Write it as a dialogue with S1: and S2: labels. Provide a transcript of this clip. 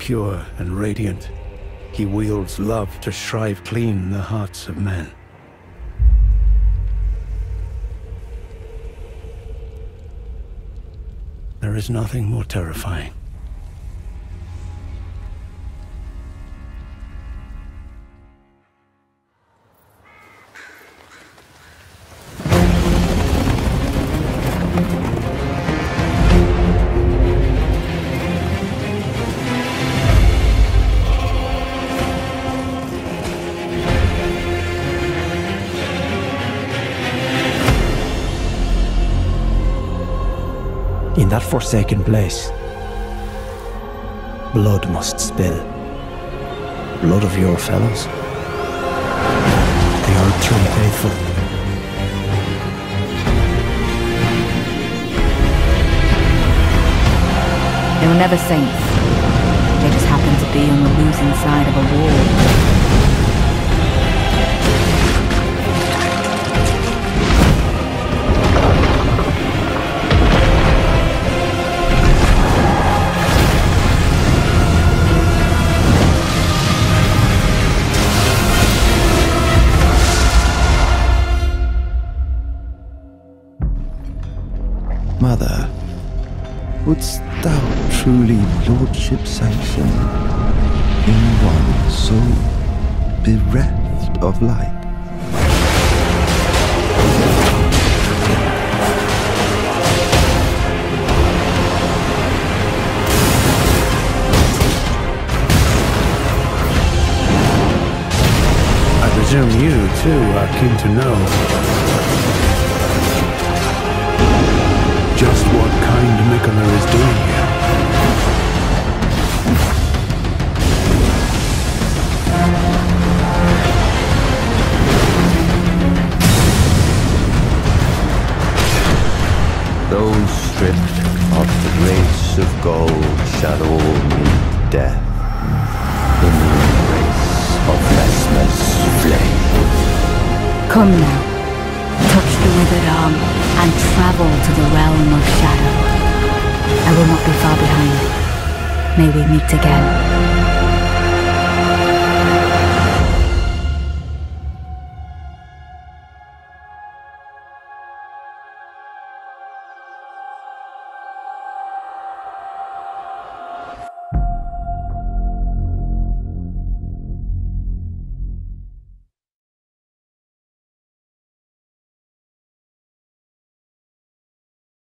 S1: pure and radiant. He wields love to shrive clean the hearts of men. There is nothing more terrifying.
S2: In that forsaken place, blood must spill. Blood of your fellows. They are truly faithful.
S3: They were never saints. They just happened to be on the losing side of a war.
S4: Mother, wouldst thou truly lordship sanction in one so bereft of light?
S1: I presume you, too, are keen to know just what kind Miquella is doing here.
S4: Those stripped of the grace of gold shall all meet death in the embrace of Vesma's flame.
S3: Come now. Touch the withered arm and travel to the realm of shadow. I will not be far behind. May we meet again.